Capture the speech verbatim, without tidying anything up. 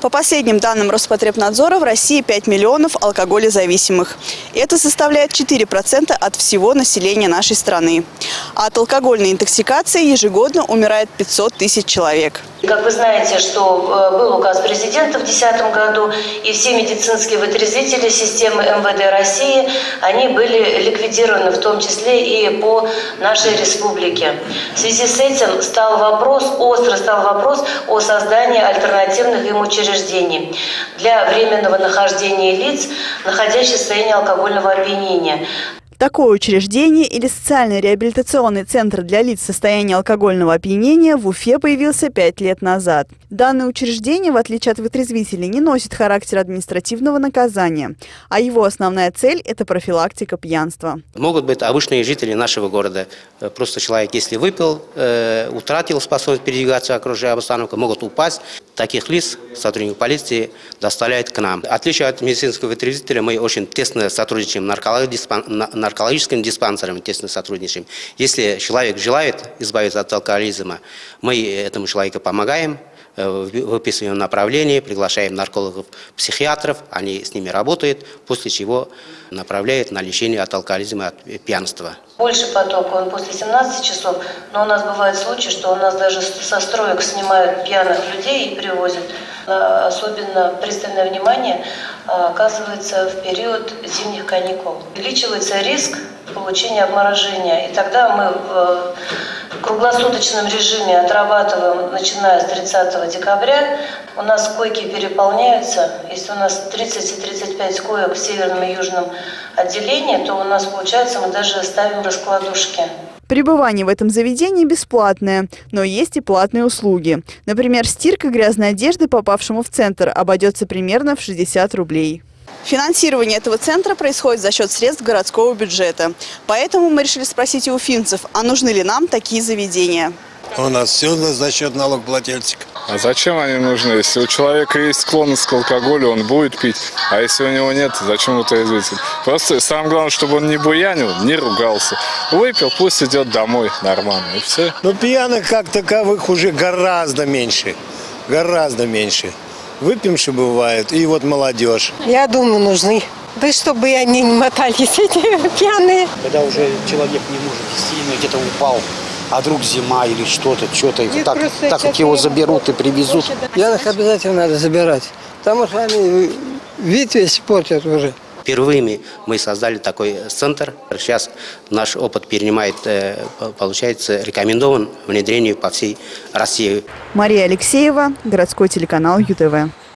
По последним данным Роспотребнадзора, в России пять миллионов алкоголезависимых. Это составляет четыре процента от всего населения нашей страны. А от алкогольной интоксикации ежегодно умирает пятьсот тысяч человек. Как вы знаете, что был указ президента в две тысячи десятом году, и все медицинские вытрезвители системы эм вэ дэ России, они были ликвидированы, в том числе и по нашей республике. В связи с этим стал вопрос, остро стал вопрос о создании альтернативных им учреждений для временного нахождения лиц, находящихся в состоянии алкогольного опьянения. Такое учреждение или социальный реабилитационный центр для лиц в состоянии алкогольного опьянения в Уфе появился пять лет назад. Данное учреждение, в отличие от вытрезвителей, не носит характер административного наказания, а его основная цель – это профилактика пьянства. Могут быть обычные жители нашего города. Просто человек, если выпил, э, утратил способность передвигаться в окружающей обстановке, могут упасть. Таких лиц сотрудники полиции доставляют к нам. В отличие от медицинского вытрезвителя, мы очень тесно сотрудничаем с наркологическим диспансером, тесно сотрудничаем. Если человек желает избавиться от алкоголизма, мы этому человеку помогаем, выписываем направление, приглашаем наркологов, психиатров, они с ними работают, после чего направляют на лечение от алкоголизма, от пьянства. Больше поток, он после семнадцати часов, но у нас бывают случаи, что у нас даже со строек снимают пьяных людей и привозят. Особенно пристальное внимание оказывается в период зимних каникул. Увеличивается риск получения обморожения, и тогда мы в круглосуточном режиме отрабатываем, начиная с тридцатого декабря. У нас койки переполняются. Если у нас тридцать-тридцать пять коек в северном и южном отделении, то у нас, получается, мы даже ставим раскладушки. Пребывание в этом заведении бесплатное, но есть и платные услуги. Например, стирка грязной одежды попавшему в центр обойдется примерно в шестьдесят рублей. Финансирование этого центра происходит за счет средств городского бюджета. Поэтому мы решили спросить у уфимцев, а нужны ли нам такие заведения. У нас все за счет налогоплательщика. А зачем они нужны? Если у человека есть склонность к алкоголю, он будет пить. А если у него нет, зачем это известить? Просто самое главное, чтобы он не буянил, не ругался. Выпил, пусть идет домой нормально, и все. Но пьяных как таковых уже гораздо меньше. Гораздо меньше. Выпьемши бывает, и вот молодежь. Я думаю, нужны. Да чтобы они не мотались, эти пьяные. Когда уже человек не может сильно где-то упал, а вдруг зима или что-то, что-то, так, так как его заберут и привезут. Пьяных обязательно надо забирать, потому что они вид весь портят уже. Впервые мы создали такой центр. Сейчас наш опыт перенимает, получается, рекомендован внедрению по всей России. Мария Алексеева, городской телеканал ю тэ вэ.